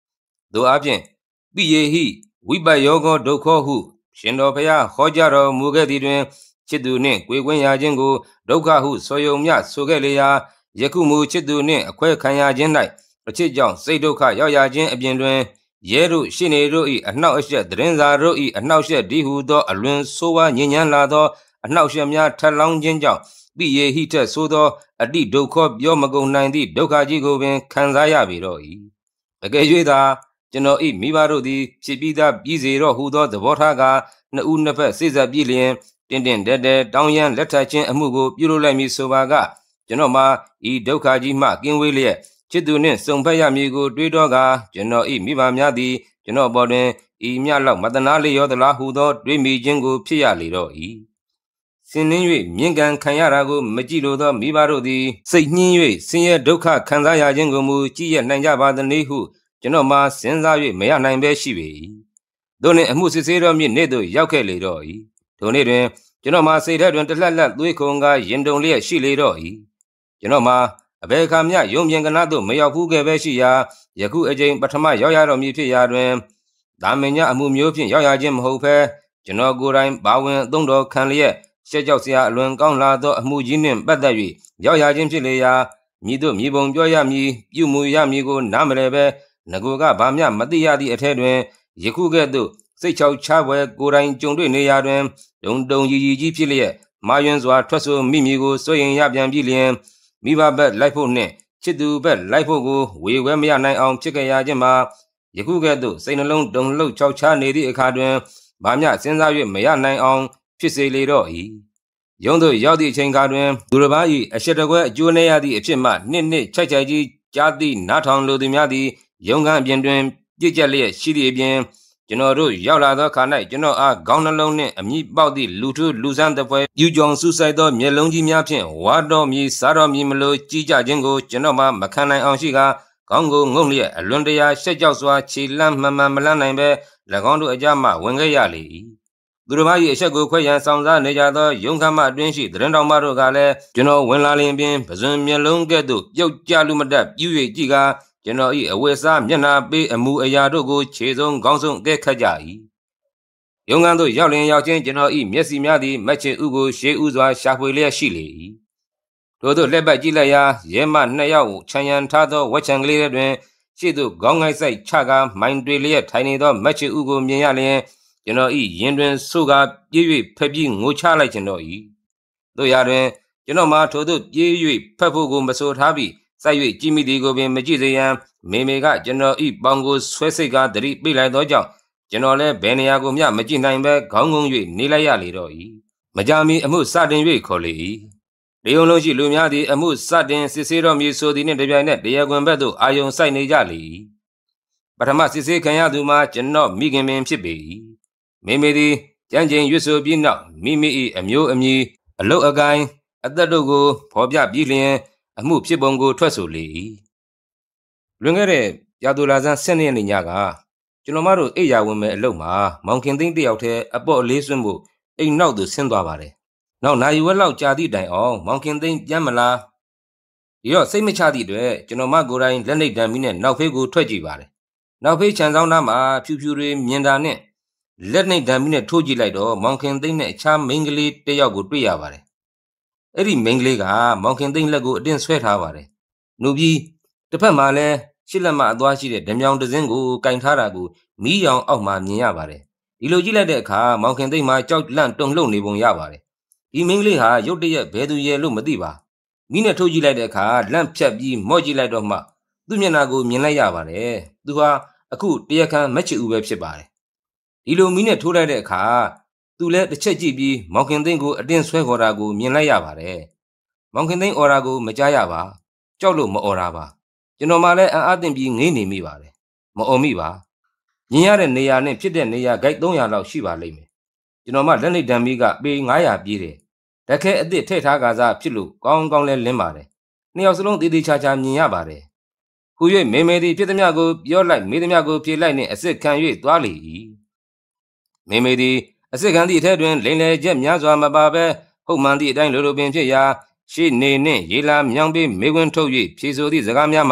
သို့အပြင်ပိယေဟိဝိပယောဂောဒုက္ခောဟုရှင်တော်ဘုရားဟောကြားတော်မူခဲ့သည်တွင်ချစ်သူနှင့်ကိုယ်ကွင်းရခြင်းကိုဒုက္ခဟုဆိုယုံမြဆိုခဲ့လေရာယခုမူချစ်သူနှင့်အခွဲခံရခြင်း၌အချစ်ကြောင့်စိတ်ဒုက္ခရောက်ရခြင်းအပြင်တွင်ရဲတို့ရှင်းနေတို့၏အနှောက်အယှက်သတင်းစာတို့၏အနှောက်အယှက်ဒီဟုသောအလွန်ဆိုးဝါးညဉ့်ညမ်းလာသောအနှောက်အယှက်များထပ်လောင်းခြင်းကြောင့်ပိယေဟိထက်ဆိုသောအတိဒုက္ခပြောမကုန်နိုင်သည့်ဒုက္ခကြီးကိုပင်ခံစားရပေတော့၏အကယ်၍သာကျွန်တော်၏မိဘတို့သည်ဖြစ်ပြီးသားပြည်စေတော့ဟူသောသဘောထားကနှစ်ဦးနှစ်ဖက်စိတ်ဆက်ပြီးလျင်တင်းတင်းတဲတဲတောင်းရန်လက်ထပ်ခြင်းအမှုကိုပြုလုပ်လိုက်မည်ဆိုပါကကျွန်တော်မှာဤဒုက္ခကြီးမှကင်းဝေးလျက်ချစ်သူနှင့်စုံဖက်ရမည်ကိုတွေးတော့ကကျွန်တော်၏မိဘများသည်ကျွန်တော်ပေါ်တွင်ဤမြလောက်မတနာလေရောသလားဟူသောတွေးမိခြင်းကိုဖြစ်ရလေတော့၏စင်နှင်း၍မြင့်ကန်ခံရတာကိုမကြည့်လိုသောမိဘတို့သည်စိတ်ညှင်း၍ဆင်းရဲဒုက္ခခံစားရခြင်းကိုမူကြည့်ရနိုင်ကြပါသနည်းဟုကျွန်တော်မှာစဉ်းစား၍မရနိုင်ပဲရှိပေ၏တို့နှင့်အမှုစစ်ဆေးတော်မူနေ့သို့ရောက်ခဲ့လေတော့၏ထိုနေ့တွင်ကျွန်တော်မှာစိတ်ထဲတွင်တလှက်လှက်သွေးခုန်ကားရင်တုန်လျက်ရှိလေတော့၏ကျွန်တော်မှာအဘယ်အခါမျှယုံမြင်ကနာသို့မရောက်ဘူးခဲ့ပဲရှိရာယခုအကြိမ်ပထမရောက်ရတော်မူဖြစ်ရာတွင်ဒါမင်ညအမှုမျိုးဖြင့်ရောက်ရခြင်းမဟုတ်ဘဲကျွန်တော်ကိုယ်တိုင်ဘာဝင်အသုံးတော်ခံလျက်ရှက်ကြောက်စရာအလွန်ကောင်းလာသောအမှုကြီးနှင့်ပတ်သက်၍ရောက်ရခြင်းဖြစ်လေရာမြည်တို့မြည်ပုံပြောရမည်ပြုမှုရမည်ကိုနားမလည်ပဲငကိုကဘာမျှမသိရသည့်အထက်တွင်ယခုကဲ့သို့စိတ်ချောက်ချပွဲကိုယ်တိုင်ကြုံတွေ့နေရာတွင်တုံကြီးကြီးဖြစ်လျက်မာယွန်းစွာထွက်ဆိုမိမိကိုစိုးရင်ရပြန်ပြီးလျင်မိဘဘက်လိုက်ဖို့နှင့်ချစ်သူဘက်လိုက်ဖို့ကိုဝေဝဲမရနိုင်အောင်ဖြစ်ကြရခြင်းမှာယခုကဲ့သို့စိတ်နှလုံးတုန်လှုပ်ချောက်ချားနေသည့်အခါတွင်ဘာမျှစဉ်းစား၍မရနိုင်အောင်ဖြစ်စေလေတော့၏ရုံးသို့ရောက်သည့်အချိန်ခါတွင်သူတစ်ပါး၏အရှက်တကွဲအကျိုးနည်းရသည့်အဖြစ်မှနှစ်ချိုက်ကြီးကြားသည့်နားထောင်လိုသူများသည်ရုံးခန်းအပြင်တွင်ပြည့်ကျက်လျက်ရှိသည့်အပြင်ကျွန်တော်တို့ရောက်လာသောခါ၌ကျွန်တော်အားခေါင်းနှလုံးနှင့်အမြင့်ပေါက်သည့်လူထုလူဆန်းတစ်ပွဲပြူကြောင်ဆူဆိုင်သောမျက်လုံးကြီးများဖြင့်ဝါတော်မီစားတော်မီမလို့ကြီးကြခြင်းကိုကျွန်တော်မှမခံနိုင်အောင်ရှိကာခေါင်းကိုငုံလျက်အလွန်တရာရှက်ကြောက်စွာခြေလန့်မှန်မလန့်နိုင်ပဲ၎င်းတို့အကြမှဝင်ခဲ့ရလေ၏သူတို့၏အဆက်ကိုခွဲရန်ဆောင်စားနေကြသောရုံခမ်းမှအတွင်းရှိသတင်းတော်မတို့ကလည်းကျွန်တော်ဝင်လာလျင်ပင်ပဇွန်မျက်လုံးကဲ့သို့ပြုတ်ကျလူမတတ်ပြူ၍ကြည့်ကာကျွန်တော်၏အဝတ်စားမျက်နှာပေးအမူအရာတို့ကိုခြေဆုံးခေါင်းဆုံးအကဲခတ်ကြ၏ရုံခမ်းသို့ရောက်လျင်ရောက်ချင်းကျွန်တော်၏မျက်စိများသည်မက်ချင်ဥကိုရှေးဥစွာရှာဖွေလျက်ရှိလေ၏ထို့သို့လက်ပတ်ကြည့်လိုက်ရာရဲမနှစ်ယောက်ခြံရံထားသောဝက်ချံကလေးတွင်ရှေ့သို့ခေါင်းငိုက်ဆိုင်ချကာမိုင်းတွေလျက်ထိုင်နေသောမက်ချင်ဥကိုမြင်ရလျင်ကျွန်တော်၏ရင်တွင်ဆိုးကာပြေး၍ဖက်ပြီးငိုချလိုက်ခြင်းတော့၏တို့ရာတွင်ကျွန်တော်မှထို့သို့ပြေး၍ဖက်ဖို့ကိုမဆိုထားပြီးစိုက်၍ကြည့်မိသည်ကိုပင်မကြည့်စေရန်မေကကျွန်တော်၏ပေါင်ကိုဆွဲစိတ်ကာသတိပေးလိုက်သောကြောင့်ကျွန်တော်လည်းဘယ်နေရာကိုမျှမကြည့်နိုင်ပဲခေါင်းငုံ၍နေလိုက်ရလေတော့၏မကြာမီအမှုစတင်၍ခေါ်လေ၏တရုံလုံးရှိလူများသည်အမှုစတင်စစ်ဆေးတော်မူဆိုသည်နှင့်တပြိုင်နက်တရားခွင်ဘက်သို့အာယုံစိုက်နေကြလေ၏ပထမစစ်ဆေးခံရသူမှာကျွန်တော်မိခင်ပင်ဖြစ်ပေ၏မေသည်ကြမ်းကျင်ရွတ်ဆိုပြီးနောက်မိမိ၏အမျိုးအမည်အလုတ်အကိုင်းအသက်တို့ကိုဖော်ပြပြီးလျင်အမှုဖြစ်ပုံကိုထွက်ဆိုလေ၏လွန်ခဲ့တဲ့ရာသူလာဆန်း12ရက်နေ့ညကကျွန်တော်မတို့အိယာဝင်မဲ့အလုပ်မှာမောင်ခင်သိန်းတယောက်တည်းအပေါ့လေးဆွန့်ဖို့အိမ်နောက်သို့ဆင်းသွားပါတယ်နောက်နိုင်ဝက်လောက်ကြာသည့်တိုင်အောင်မောင်ခင်သိန်းပြန်မလားဒီတော့စိတ်မချသည့်အတွက်ကျွန်တော်မကိုယ်တိုင်လက်နှိပ်တံမီနဲ့နောက်ဖေးကိုထွက်ကြည့်ပါတယ်နောက်ဖေးခြံဆောင်သားမှာဖြူဖြူတွေမြင်တာနဲ့လက်နှိပ်တံမီနဲ့ထိုးကြည့်လိုက်တော့မောင်ခင်သိန်းနဲ့အခြားမိန်းကလေးတစ်ယောက်ကိုတွေ့ရပါတယ်အဲ့ဒီမိန်းကလေးကမောင်ခင်သိန်းလက်ကိုအတင်းဆွဲထားပါတယ်။နှုတ်ပြီးတစ်ဖက်မှာလည်းရှစ်လက်မအသွားရှိတဲ့ဓမြောင်တစင်းကိုကင်ထားတာကိုမီးရောင်အောက်မှာမြင်ရပါတယ်။ဒီလိုကြည့်လိုက်တဲ့အခါမောင်ခင်သိန်းမှာကြောက်လန့်တုန်လှုပ်နေပုံရပါတယ်။ဒီမိန်းကလေးဟာရုတ်တရက်ဘယ်သူရဲ့လို့မသိပါ။မီးနဲ့ထိုးကြည့်လိုက်တဲ့အခါလန့်ဖြတ်ပြီးမော့ကြည့်လိုက်တော့မှသူ့မျက်နှာကိုမြင်လိုက်ရပါတယ်။သူဟာအခုတရားခံမက်ချီဦးပဲဖြစ်ပါတယ်။ဒီလိုမီးနဲ့ထိုးလိုက်တဲ့အခါသူလည်းတစ်ချက်ကြည့်ပြီးမောင်ခင်သိန်းကိုအတင်းဆွဲခေါ်တာကိုမြင်လိုက်ရပါတယ်။မောင်ခင်သိန်းအော်တာကိုမကြားရပါ။ကြောက်လို့မအော်တာပါ။ကျွန်တော်မှလည်းအံ့အားသင့်ပြီးငေးနေမိပါတယ်။မအော်မိပါ။မြင်ရတဲ့နေရာနဲ့ဖြစ်တဲ့နေရာဂိုက်300လောက်ရှိပါလိမ့်မယ်။ကျွန်တော်မှလက်နှိပ်တံမီကပေ900ပြေးတယ်။ဓာတ်ခဲအစ်စ်ထည့်ထားကစားဖြစ်လို့ကောင်းလဲလင်းပါတယ်။နှစ်ယောက်စလုံးတည်တည်ချာချာမြင်ရပါတယ်။ခု၍မေသည်ဖြစ်သမျှကိုပြောလိုက်မေးသမျှကိုဖြေလိုက်နှင့်အစ်စ်ခံ၍သွားလေ၏။မေသည်အစစ်ခံသည့်အထက်တွင်လိန်လေချက်များစွာမပါဘဲဟုတ်မှန်သည့်အတိုင်းလိုလိုပင်ဖြစ်ရာရှေ့နေနှင့်ရေလာမြောင်ပေးမေခွန်းထုတ်၍ဖြေဆိုသည့်စကားများမှာ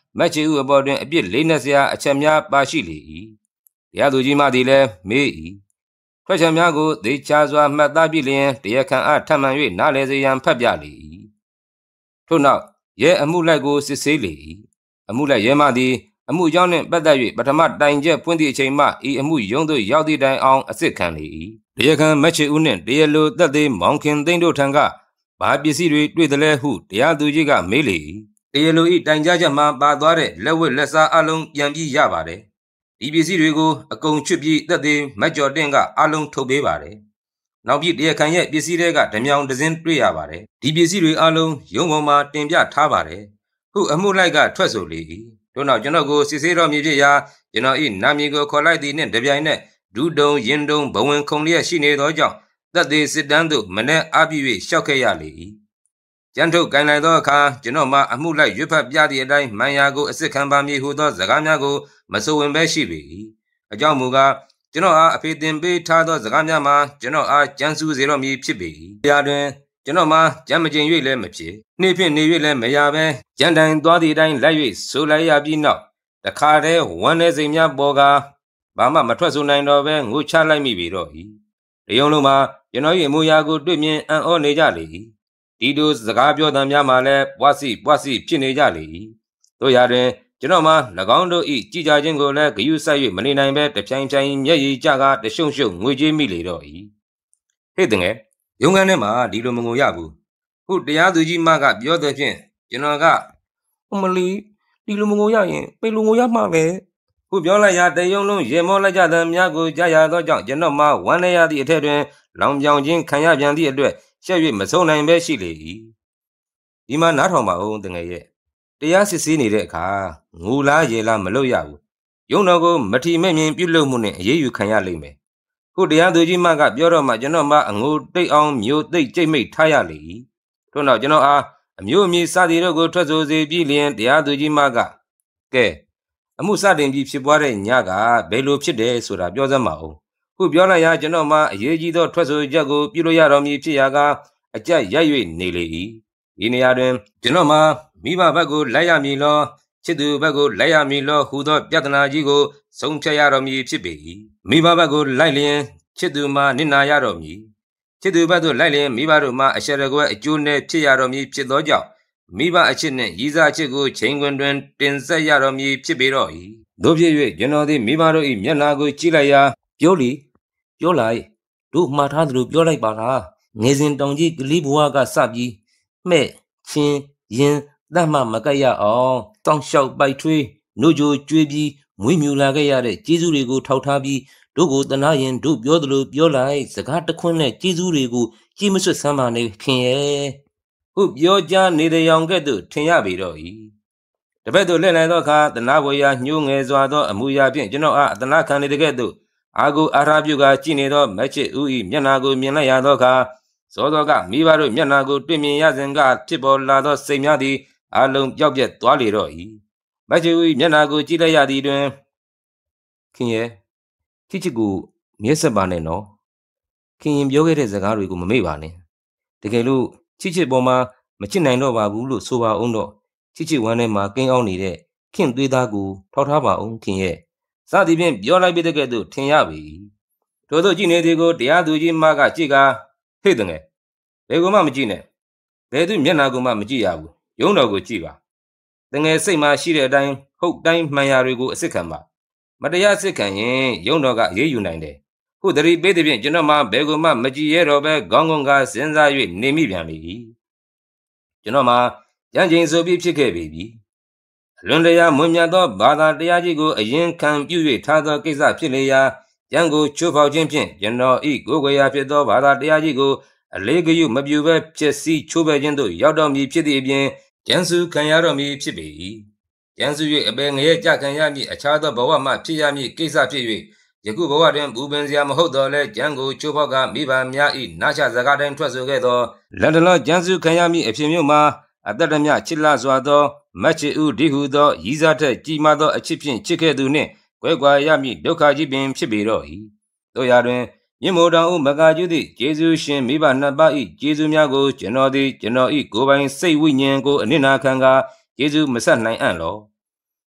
မတ်ချေဦးအပေါ်တွင်အပြစ်လေးနက်စရာအချက်များပါရှိလေ၏တရားသူကြီးမှသည်လည်းမေး၏ထွက်ချက်များကိုသေချာစွာမှတ်သားပြီးလျင်တရားခံအားထပ်မံ၍နားလည်စေရန်ဖတ်ပြလေ၏ထို့နောက်ရဲအမှုလိုက်ကိုစစ်ဆေးလေ၏အမှုလိုက်ရဲမှသည်အမှုကြောင့်နှင့်ပတ်သက်၍ပထမတိုင်ချက်ဖွင့်သည့်အချိန်မှဤအမှုရုံးသို့ရောက်သည့်တိုင်အောင်အစစ်ခံလေ၏တရားခံမတ်ချေဦးနှင့်တရားလိုသက်သေမောင်ခင်သိန်းတို့ထံကဘာပစ္စည်းတွေတွေ့သလဲဟုတရားသူကြီးကမေးလေ၏တရားလို၏တိုင်ကြားချက်မှပါသွားတဲ့လက်ဝတ်လက်စားအလုံးပြန်ပြီးရပါတယ်ဒီပစ္စည်းတွေကိုအကုန်ချွတ်ပြီးသက်သေမတ်ကျော်တင့်ကအလုံးထုတ်ပေးပါတယ်နောက်ပြီးတရားခံရဲ့ပစ္စည်းတွေကဓမြောင်တစ်စင်းတွေ့ရပါတယ်ဒီပစ္စည်းတွေအလုံးရုံးပေါ်မှာတင်ပြထားပါတယ်ဟုအမှုလိုက်ကထွက်ဆိုလေ၏ထို့နောက်ကျွန်တော်ကိုစစ်ဆေးတော်မူဖြစ်ရာကျွန်တော်၏နာမည်ကိုခေါ်လိုက်သည်နှင့်တပြိုင်နက်ဒူးတုံရင်တုံဘဝင်ခုံလျက်ရှိနေသောကြောင့်သက်သေစစ်တမ်းသို့မနှဲအပြည့်၍ရှောက်ခဲ့ရလေ၏ကျန်းထုတ်ကိုင်လိုက်သောအခါကျွန်တော်မှအမှုလိုက်ရွတ်ဖတ်ပြသည့်အတိုင်းမှန်ရာကိုအစစ်ခံပါမည်ဟုသောစကားများကိုမဆိုဝင်ပဲရှိပေ၏အကြောင်းမူကားကျွန်တော်အားအဖေတင်ပေးထားသောစကားများမှာကျွန်တော်အားကြံစူးစေတော်မူဖြစ်ပေ၏တရားတွင်ကျွန်တော်မှကြံမကျင်၍လည်းမဖြစ်နှိဖြင့်နေ၍လည်းမရပဲကြံတိုင်သွားသည့်အတိုင်းလိုက်၍ဆိုလိုက်ရပြီးနောက်တခါတည်းဝမ်းနေစိမ်များပေါ်ကဘာမှမထွက်ဆိုနိုင်တော့ပဲငိုချလိုက်မိပြီတော့၏တရုံလုံးမှာကျွန်တော်၏အမူအရာကိုတွေ့မြင်အံ့ဩနေကြလေ၏ဒီတို့စကားပြောသံများမှလည်းပွားစီဖြစ်နေကြလေ၏တို့ရာတွင်ကျွန်တော်မှ၎င်းတို့၏ကြည်ကြခြင်းကိုလည်းဂယုစိုက်၍မနေနိုင်ပဲတဖြိုင်မျက်ရည်ကျကတရှုံရှုံငွေကြေးမိလေတော့၏ဟဲ့တငယ်ရုံးခန်းထဲမှာဒီလိုမငိုရဘူးဟုတရားသူကြီးမကပြောတဲ့ဖြင့်ကျွန်တော်ကအမလီဒီလိုမငိုရရင်ပေလိုငိုရမှာပဲဟုပြောလိုက်ရာတရုံလုံးရေမောလိုက်ကြသမျှကိုကြားရသောကြောင့်ကျွန်တော်မှဝမ်းနေရသည့်အထက်တွင်လောင်ပြောင်ခြင်းခံရပြန်သည့်အတွက်ရှက်၍မဆုံးနိုင်ပဲရှိလေ၏ဒီမှာနားထောင်ပါဦးတငယ်ရဲ့တရားစစ်ဆေးနေတဲ့အခါငိုလားရေလားမလုပ်ရဘူးရုံတော်ကိုမထီမဲ့မြင်ပြုလုပ်မှုနဲ့အေးအေးယူခံရလိမ့်မယ်ခုတရားသူကြီးမကပြောတော့မှကျွန်တော်မှအငိုတိတ်အောင်မျိုးသိတ်ကြိတ်မိတ်ထားရလေ၏ထို့နောက်ကျွန်တော်အားအမျိုးအမည်စသည်တို့ကိုထွက်ဆိုစေပြီးလျင်တရားသူကြီးမကကဲအမှုစတင်ပြီးဖြစ်ပွားတဲ့ညကဘယ်လိုဖြစ်တယ်ဆိုတာပြောစမ်းပါဦးခုပြောလိုက်ရာကျွန်တော်မှအရေးကြီးသောထွက်ဆိုချက်ကိုပြုလို့ရတော်မူဖြစ်ရာကအကြက်ရိုက်၍နေလေ၏ဒီနေရာတွင်ကျွန်တော်မှမိဘဘက်ကိုလိုက်ရမည်လောချစ်သူဘက်ကိုလိုက်ရမည်လောဟူသောပြဿနာကြီးကိုဆုံးဖြတ်ရတော်မူဖြစ်ပေ၏မိဘဘက်ကိုလိုက်လျင်ချစ်သူမှနစ်နာရတော်မူချစ်သူဘက်သို့လိုက်လျင်မိဘတို့မှအရှက်ရကွဲအကျိုးနဲ့ဖြစ်ရတော်မူဖြစ်သောကြောင့်မိဘအချစ်နှင့်ရည်စားချစ်ကိုချိန်ခွင်တွင်တင်ဆက်ရတော်မူဖြစ်ပေတော့၏တို့ဖြစ်၍ကျွန်တော်သည်မိဘတို့၏မျက်နှာကိုကြည့်လိုက်ရာပြောလိုက်တို့မှားထားသလိုပြောလိုက်ပါလားငယ်စဉ်တောင်ကြီးကလေးဘွားကစပြီးမှဲ့ချင်းရင်တတ်မှမကက်ရအောင်တောင်းလျှောက်ပိုက်ထွေးနှုတ်ကြိုကျွေးပြီးမွေးမြူလာခဲ့ရတဲ့ကျေးဇူးတွေကိုထောက်ထားပြီးတို့ကိုတနာရင်တို့ပြောသလိုပြောလိုက်စကားတခွန်းနဲ့ကျေးဇူးတွေကိုကြည်မစွတ်ဆမ်းပါနဲ့ခင်ရဲ့ဟုပြောကြားနေတဲ့ရောင်ကဲ့သို့ထင်ရပေတော့၏တပည့်တို့လက်လိုက်သောအခါတနာဘွေရာညှိုးငယ်စွာသောအမူအရာဖြင့်ကျွန်တော်အားအတနာခံနေတဲ့ကဲ့သို့အာကိုအာရပြုကကြည်နေသောမက်ချစ်ဦး၏မျက်နှာကိုမြင်လိုက်ရသောအခါစောစောကမိဘတို့မျက်နှာကိုတွေ့မြင်ရစဉ်ကဖြစ်ပေါ်လာသောစိတ်များသည်အလုံးပြောက်ပြက်သွားလေတော့၏မက်ချစ်ဦး၏မျက်နှာကိုကြည့်လိုက်ရသည်တွင်ခင်ရဲ့ချစ်ကိုမျက်စက်ပါနဲ့နော်ခင်ရင်ပြောခဲ့တဲ့စကားတွေကိုမမေ့ပါနဲ့တကယ်လို့ချစ်ပေါ်မှာမချစ်နိုင်တော့ပါဘူးလို့ဆိုပါအောင်တော့ချစ်ဝမ်းထဲမှာကင်းအောင်နေတဲ့ခင်သွေးသားကိုထောက်ထားပါအောင်ခင်ရဲ့စသည်ဖြင့်ပြောလိုက်ပြီးတဲ့ကဲ့သို့ထင်ရပြီထို့သောကြည့်နေသည်ကိုတရားသူကြီးမကကြည့်ကာဟေ့တငယ်ဘယ်ကိုမှမကြည့်နဲ့ဘယ်သူမျက်နှာကိုမှမကြည့်ရဘူးရုံးတော်ကိုကြည့်ပါတငယ်စိတ်မှာရှိတဲ့အတိုင်းဟုတ်တိုင်းမှန်ရာတွေကိုအစစ်ခံပါမတရားစစ်ခံရင်ရုံးတော်ကအေးအေးယူနိုင်တယ်ခုတရီပေးတဲ့ဖြင့်ကျွန်တော်မှဘယ်ကိုမှမကြည့်ရတော့ပဲခေါင်းကုန်းကစဉ်းစား၍နေမိပြန်လေကျွန်တော်မှကြံ့ချိန်ဆိုပြီးဖြစ်ခဲ့ပြီအလွန်တရာမွန်မြတ်သောဘာသာတရားကြီးကိုအရင်ခံပြု၍ထားသောကိစ္စဖြစ်လေရာကျမ်းကိုချိုးဖောက်ခြင်းဖြင့်ကျွန်တော်ဤကိုယ်ကိုယ်ရာဖြစ်သောဘာသာတရားကြီးကိုအလေးဂရုမပြုဘဲဖြစ်စီချိုးဖဲခြင်းသို့ရောက်တော်မူဖြစ်သည့်အပြင်ကျမ်းစုခံရတော်မူဖြစ်ပေ၏ကျမ်းစု၍အပေငရဲကြခံရမည်အခြားသောဘဝမှဖြစ်ရမည်ကိစ္စဖြစ်၍ယခုဘဝတွင်ပူပင်စရာမဟုတ်တော့လဲကျမ်းကိုချိုးဖောက်ကမိဘများ၏နာချစကားတိုင်းထွက်ဆိုခဲ့သောလက်တလောကျမ်းစုခံရမည်အဖြစ်မျိုးမှာအတ္တမြချစ်လာစွာသောမတ်ချစ်ဦးဒီဟုသောရည်စားထက်ကြီးမားသောအချစ်ဖြင့်ချစ်ခဲ့သူနှင့်ကွဲကွာရမည်ဒုက္ခကြီးပင်ဖြစ်ပေတော့၏တို့ရာတွင်မြင့်မို့တောင်ဦးမကာကျူသည့်ကျေးဇူးရှင်မိဘနှစ်ပါး၏ကျေးဇူးများကိုကျွန်တော်၏ကိုယ်ပိုင်စိတ်ဝိညာဉ်ကိုအနစ်နာခံကာကျေးဇူးမဆက်နိုင်အံ့လော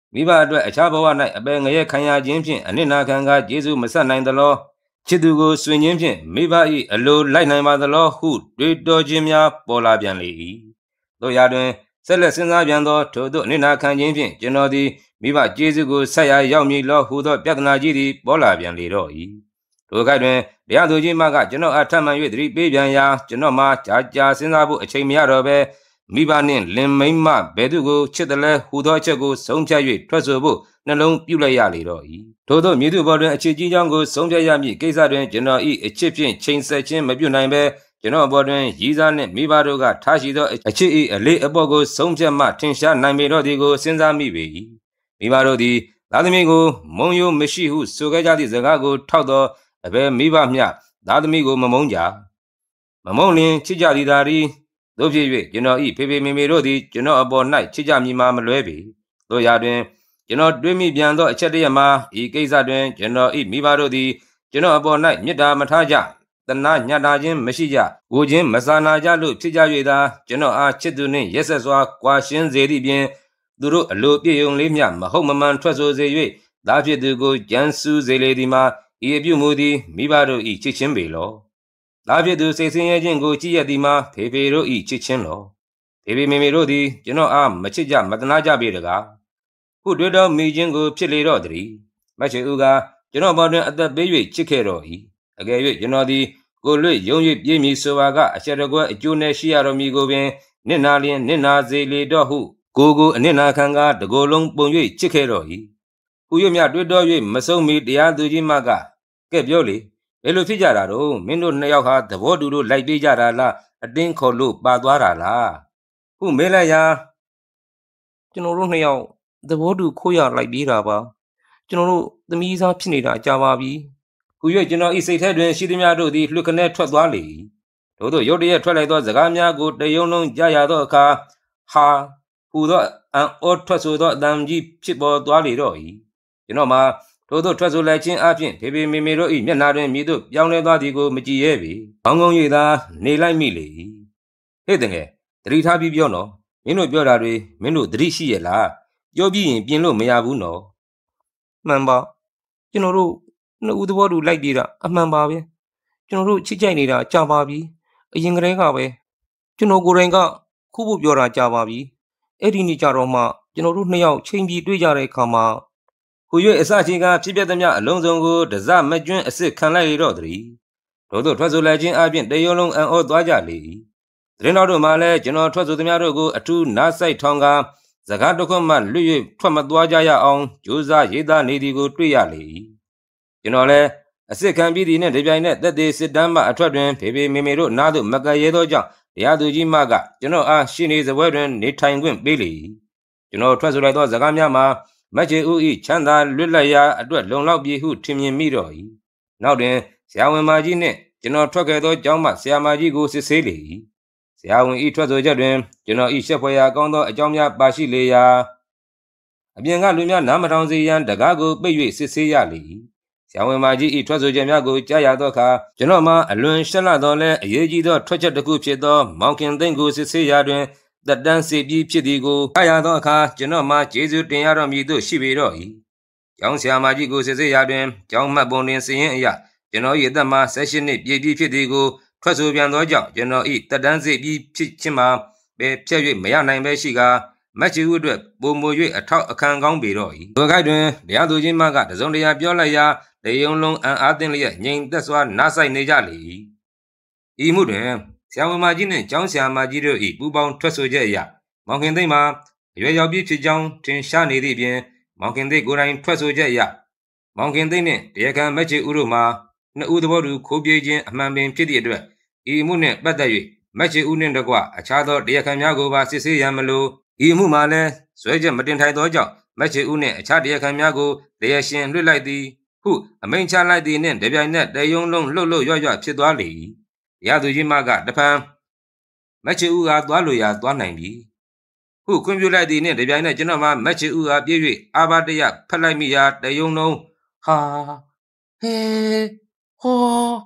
မိဘအတွက်အခြားဘဝ၌အပေငရဲခံရခြင်းဖြင့်အနစ်နာခံကကျေးဇူးမဆက်နိုင်သလောချစ်သူကိုဆွေခြင်းဖြင့်မိဘ၏အလိုလိုက်နိုင်ပါသလောဟုတွေးတောခြင်းများပေါ်လာပြန်လေ၏တို့ရာတွင်ဆက်လက်စဉ်းစားပြန်သောထို့သို့အနစ်နာခံခြင်းဖြင့်ကျွန်တော်သည်မိဘကျေးဇူးကိုဆက်ရရောက်မည်လောဟုသောပြဿနာကြီးသည်ပေါ်လာပြန်လေတော့၏ထိုခိုက်တွင်တရားသူကြီးမကကျွန်တော်အထမှန်၍သတိပေးပြန်ရာကျွန်တော်မှာကြာစဉ်းစားဖို့အချိန်မရတော့ဘဲမိဘနှင့်လင်မိန်းမဘယ်သူကိုချစ်တယ်လဲဟူသောအချက်ကိုဆုံးဖြတ်၍ထွက်ဆိုဖို့နှလုံးပြုလိုက်ရလေတော့၏ထို့သောမြေသူဘော်တွင်အချစ်ကြီးကြောင်းကိုဆုံးဖြတ်ရမည့်ကိစ္စတွင်ကျွန်တော်၏အချစ်ဖြင့်ချိန်ဆက်ခြင်းမပြုနိုင်ဘဲကျွန်တော်ဘော်တွင်ရည်စားနှင့်မိဘတို့ကထားရှိသောအချစ်၏အလေးအပေါ်ကိုဆုံးဖြတ်မှထင်ရှားနိုင်ပေတော့သည်ကိုစဉ်းစားမိပေ၏မိဘတို့သည်သားသမီးကိုမုံယိုမရှိဟုဆိုခဲ့ကြသည့်စကားကိုထောက်သောအဘယ်မိဘမျှသားသမီးကိုမမုန်းကြမမုန်းလျင်ချစ်ကြသည်သာသည်တို့ဖြစ်၍ကျွန်တော်ဤဖေဖေမေမေတို့သည်ကျွန်တော်အပေါ်၌ချစ်ကြမည်မှာမလွဲပေတို့ရာတွင်ကျွန်တော်တွေးမိပြန်သောအချက်တည်းမှာဤကိစ္စတွင်ကျွန်တော်ဤမိဘတို့သည်ကျွန်တော်အပေါ်၌မေတ္တာမထားကြတနာညှတာခြင်းမရှိကြကိုချင်းမစာနာကြလို့ဖြစ်ကြ၍သာကျွန်တော်အားချစ်သူနှင့်ရက်ဆက်စွာကွာရှင်းစေသည့်ပြင်သူတို့အလိုပြည့်ုံလေးမျှမဟုတ်မမှန်ထွက်ဆိုစေ၍သားဖြစ်သူကိုကြမ်းစူးစေလေသည်မှာဤအပြုမူသည်မိဘတို့ဤချစ်ချင်းပေလောသားဖြစ်သူစိတ်ဆင်းရဲခြင်းကိုကြည့်ရသည်မှာဖေဖေတို့ဤချစ်ချင်းလောဖေဖေမေမေတို့သည်ကျွန်တော်အားမချစ်ကြမတနာကြပေတကားခုတွေ့တော်မိခြင်းကိုဖြစ်လေတော့သည်မချေဦးကကျွန်တော်ဘောတွင်အသက်ပေး၍ချစ်ခဲ့တော်၏အကယ်၍ကျွန်တော်သည်ကိုလွတ်ယုံ၍ပြည့်မည်ဆိုပါကအချက်တကွအကျိုးနဲ့ရှိရတော်မူကိုပင်နစ်နာလျင်နစ်နာစေလေတော့ဟုကိုအနစ်နာခံကတကိုယ်လုံးပုံ၍ချစ်ခဲ့တော်၏ဟူ၍မြတွေ့တော်၍မဆုံးမီတရားသူကြီးမကကဲ့ပြောလေဘယ်လိုဖြစ်ကြတာတော့မင်းတို့နှစ်ယောက်ဟာသဘောတူလို့လိုက်ပေးကြတာလားအတင်းခေါ်လို့ပါသွားတာလားခုမေးလိုက်ရာကျွန်တော်တို့နှစ်ယောက်သဘောတူခိုးရလိုက်ပြေးတာပါကျွန်တော်တို့သမီးစားဖြစ်နေတာကြာပါပြီခု၍ကျွန်တော်ဤစိတ်ထဲတွင်ရှိသမျှတို့သည်လွှတ်ခနဲထွက်သွားလေတို့တို့ရုတ်တရက်ထွက်လိုက်သောစကားများကိုတယုံလုံးကြားရသောအခါဟာဟူသောအံ့ဩထွက်ဆိုသောအတန်ကြီးဖြစ်ပေါ်သွားလေတော့၏ကျွန်တော်မှာထို့သောထွက်ဆိုလိုက်ခြင်းအပြင်ဖေဖေမေမေတို့၏မျက်နှာတွင်မြည်သို့ပြောင်းလဲသွားသည်ကိုမကြည့်ရဲပေကောင်းကောင်း၍သာနေလိုက်မိလေ၏ဟဲ့တကယ်သတိထားပြီးပြောနော်မင်းတို့ပြောတာတွေမင်းတို့သတိရှိရဲ့လားပြောပြီးရင်ပြင်လို့မရဘူးနော်မှန်ပါကျွန်တော်တို့နှစ်ဦးသဘောတူလိုက်ပြေးတာအမှန်ပါပဲကျွန်တော်တို့ချစ်ကြိုက်နေတာကြာပါပြီအရင်ကတည်းကပဲကျွန်တော်ကိုယ်တိုင်ကခုဖို့ပြောတာကြာပါပြီအဲ့ဒီနေ့ကြတော့မှကျွန်တော်တို့နှစ်ယောက်ချိန်ပြီးတွေ့ကြတဲ့အခါမှာဟူ၍အစချင်းကဖြစ်ပျက်သမျှအလုံးစုံကိုတစမကျွန်းအစ်စ်ခံလိုက်ရတော့သည်တို့တို့ထွက်ဆိုလိုက်ခြင်းအပြင်တရုံလုံးအံ့ဩသွားကြလေသတင်းတော်တို့မှလည်းကျွန်တော်ထွက်ဆိုသမျှတို့ကိုအထူးနားဆိုင်ထောင်းကစကားတစ်ခွန်းမှလွတ်၍ထွက်မသွားကြရအောင်ကြိုးစားရေးသားနေသည်ကိုတွေ့ရလေကျွန်တော်လည်းအစ်စ်ခံပြီးသည်နှင့်တပြိုင်နက်သက်သေစစ်တမ်းမှအထွက်တွင်ဖေဖေမေမေတို့နားသို့မကရဲသောကြောင့်တရားသူကြီးမကကျွန်တော်အားရှင်းနေစပွဲတွင်နေထိုင်ခွင့်ပေးလေကျွန်တော်ထွက်ဆိုလိုက်သောစကားများမှာမချေဦး၏ချမ်းသာလွတ်လပ်ရာအတွက်လုံလောက်ပြီဟုထင်မြင်မိတော့၏နောက်တွင်ဆရာဝန်မကြီးနှင့်ကျွန်တော်ထွက်ခဲ့သောကျောင်းမှဆရာမကြီးကိုစစ်ဆေးလေဆရာဝန်၏ထွက်ဆိုချက်တွင်ကျွန်တော်၏ရှက်ဖွယ်ရာကောင်းသောအကြောင်းများပါရှိလေရာအပြင်ကလူများနားမထောင်စေရန်တကားကိုပိတ်၍စစ်ဆေးရလေဆရာဝန်မကြီး၏ထွက်ဆိုချက်များကိုကြားရသောအခါကျွန်တော်မှအလွန်ရှက်လသောလဲအရေးကြီးသောထွက်ချက်တစ်ခုဖြစ်သောမောင်ခင်သိန်းကိုစစ်ဆေးရာတွင်သက်တမ်းစေပြီးဖြစ်သည်ကိုကြားရသောအခါကျွန်တော်မှကျေးဇူးတင်ရတော်မူသို့ရှိပေတော့၏ကျောင်းဆရာမကြီးကိုစစ်ဆေးရာတွင်ကျောင်းမှတ်ပုံတင်စည်ရင်အရာကျွန်တော်၏အသက်မှာ16နှစ်ပြည့်ပြီးဖြစ်သည်ကိုထွက်ဆိုပြန်သောကြောင့်ကျွန်တော်၏သက်တမ်းစေပြီးဖြစ်ခြင်းမှာပဲဖြတ်၍မရနိုင်ပဲရှိကာမတ်ချီဦးအတွက်ပုံမွေ၍အထောက်အခန်းကောင်းပေတော့၏ဒီခိုက်တွင်တရားသူကြီးမကတစုံတရာပြောလိုက်ရာတယုံလုံးအံအားသင့်လျက်ငြိမ်သက်စွာနားဆိုင်နေကြလေဤမှုတွင်ဆရာဝန်မကြီးနှင့်ကျောင်းဆရာမကြီးတို့၏ပူပေါင်းထွက်ဆိုချက်အရမောင်ခင်သိန်းမှာအရွယ်ရောက်ပြီးဖြစ်ကြောင်းထင်ရှားနေသည့်ပြင်မောင်ခင်သိန်းကိုယ်တိုင်ထွက်ဆိုချက်အရမောင်ခင်သိန်းနှင့်တရားခံမက်ချေဦးတို့မှာနှစ်ဦးသဘောတူခိုးပြေးခြင်းအမှန်ပင်ဖြစ်သည့်အတွက်ဤမှုနှင့်ပတ်သက်၍မက်ချေဦးနှင့်တကွအခြားသောတရားခံများကိုပါစစ်ဆေးရန်မလိုဤမှုမှာလည်းဆွဲချက်မတင်ထိုင်သောကြောင့်မက်ချေဦးနှင့်အခြားတရားခံများကိုတရားရှင်လွှတ်လိုက်သည်ဟုအမိန့်ချလိုက်သည်နှင့်တပြိုင်နက်တယုံလုံးလှုပ်ရွဖြစ်သွားလေ၏တရားသူကြီးမကတဖန်မက်ချေဦးကသွားလိုရာသွားနိုင်ပြီဟုခွင့်ပြုလိုက်သည်နှင့်တပြိုင်နက်ကျွန်တော်မှမက်ချေဦးအားပြေး၍အာဘတရဖက်လိုက်မိရာတယုံလုံးဟာဟေဟော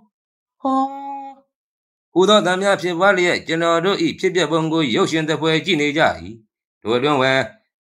ဟူသောတံများဖြစ်ပွားလျက်ကျွန်တော်တို့၏ဖြစ်ပျက်ပုံကိုရုပ်ရှင်သဖွယ်ကြည့်နေကြ၏တို့အတွင်းဝယ်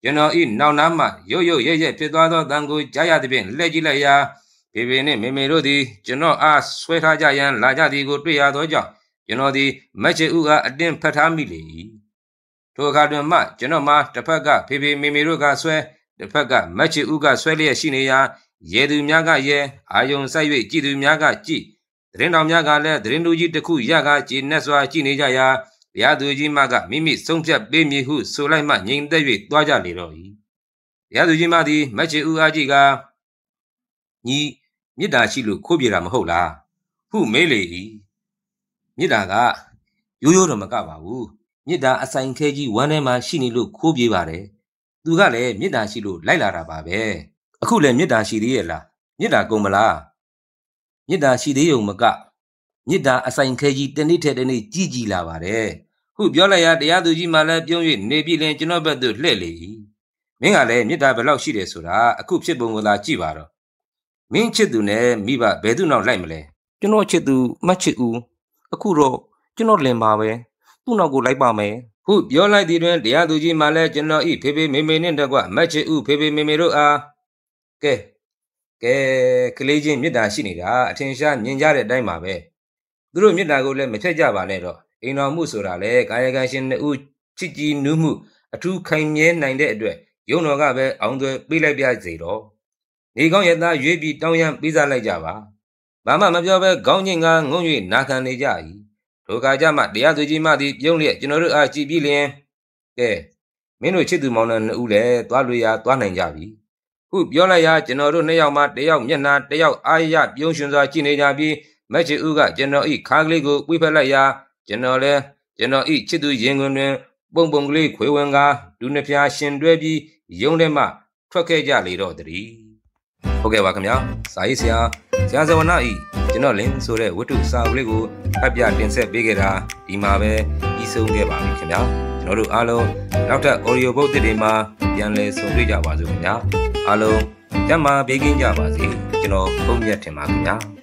ကျွန်တော်ဤနောက်နားမှရုတ်ရုတ်ရဲရဲဖြစ်သွားသောတန်ကိုကြားရသဖြင့်လှည့်ကြည့်လိုက်ရာဖေဖေနှင့်မေမေတို့သည်ကျွန်တော်အားဆွဲထားကြရန်လာကြသည်ကိုတွေ့ရသောကြောင့်ကျွန်တော်သည်မက်ချေဦးအားအတင်းဖတ်ထားမိလေ၏ထိုအခါတွင်မှကျွန်တော်မှာတစ်ဖက်ကဖေဖေမေမေတို့ကဆွဲတစ်ဖက်ကမက်ချေဦးကဆွဲလျက်ရှိနေရာရဲသူများကရဲအာယုံဆိုင်၍ကြည်သူများကကြည်သတင်းတော်များကလည်းသတင်းလူကြီးတစ်ခုရကကြည်နှက်စွာကြည်နေကြရာတရားသူကြီးမကမိမိဆုံးဖြတ်ပေးမည်ဟုဆိုလိုက်မှငြိမ်သက်၍သွားကြလေတော့၏တရားသူကြီးမသည်မက်ချေဦးအားကြည့်ကညီမြစ်တာရှိလို့ခိုးပြေတာမဟုတ်လားဟုမေးလေ၏မြစ်တာကရိုးရိုးတော့မကပါဘူးမြစ်တာအဆိုင်ခဲကြီးဝမ်းထဲမှာရှိနေလို့ခိုးပြေပါတယ်သူကလည်းမြစ်တာရှိလို့လိုက်လာတာပါပဲအခုလည်းမြစ်တာရှိသေးရဲ့လားမြစ်တာကုန်မလားမြစ်တာရှိသေးုံမကမြစ်တာအဆိုင်ခဲကြီးတနေ့ထက်တနေ့ကြီးကြီးလာပါတယ်ဟုပြောလိုက်ရာတရားသူကြီးမှလည်းပြုံး၍နေပြီလင်ကျွန်တော်ဘက်သို့လှည့်လေ၏မင်းကလည်းမြစ်တာဘယ်လောက်ရှိတယ်ဆိုတာအခုဖြစ်ပုံကိုသာကြည့်ပါတော့မင်းချစ်သူနဲ့မိဘဘယ်သူနောက်လိုက်မလဲကျွန်တော်ချစ်သူမတ်ချစ်ဦးအခုတော့ကျွန်တော်လင်ပါပဲသူ့နောက်ကိုလိုက်ပါမယ်ဟုပြောလိုက်သည်တွင်တရားသူကြီးမှလည်းကျွန်တော်ဤဖေဖေမေမေနှင့်တကွမတ်ချစ်ဦးဖေဖေမေမေတို့အားကဲကလေးချင်းမြစ်တာရှိနေတာအထင်ရှားမြင်ကြတဲ့အတိုင်းပါပဲသူတို့မြစ်တာကိုလည်းမဖြတ်ကြပါနဲ့တော့အိမ်တော်မှုဆိုတာလေကာယကံရှင်နှစ်ဦးချစ်ကြည်နူးမှုအထူးခိုင်မြဲနိုင်တဲ့အတွက်ယုံတော်ကပဲအောင်သွဲပေးလိုက်ပြစေတော့နေကောင်းရသားရွေးပြီးတောင်းရန်ပေးစားလိုက်ကြပါဘာမှမပြောဘဲခေါင်းညင်ကငုံ၍နာခံနေကြ၏ထိုအခါကျမှတရားသူကြီးမှသည်ပြုံးလျက်ကျွန်တော်တို့အားကြည်ပြီးလျင်ကဲမင်းတို့ချစ်သူမောင်နှံနှစ်ဦးလည်းသွားလို့ရသွားနိုင်ကြပြီဟုပြောလိုက်ရာကျွန်တော်တို့နှစ်ယောက်မှတစ်ယောက်မျက်နှာတစ်ယောက်အားရပြုံးရွှင်စွာကြည့်နေကြပြီးမက်ချေဦးကကျွန်တော်ဤခါကလေးကိုပွေးဖက်လိုက်ရာကျွန်တော်လည်းကျွန်တော်ဤချစ်သူရင်ခွင်တွင်ပုံပုံကလေးခွေဝင်ကားဒူးနှဖျားရှင်တွဲပြီးယုံထဲမှထွက်ခဲ့ကြလေတော့တည်းဟုတ်ကဲ့ပါခင်ဗျာစာရေးဆရာဇဝနာဤကျွန်တော်လင်းဆိုတဲ့ဝတ္ထုစာအုပ်လေးကိုဖတ်ပြတင်ဆက်ပေးခဲ့တာဒီမှာပဲပြီးဆုံးခဲ့ပါပြီခင်ဗျာကျွန်တော်တို့အားလုံးနောက်ထပ် audio book တွေမှာပြန်လည်ဆုံတွေ့ကြပါစို့ခင်ဗျာအားလုံးကျမ်းမာပေးကင်းကြပါစေကျွန်တော်ဖုန်းမြတ်ထင်ပါခင်ဗျာ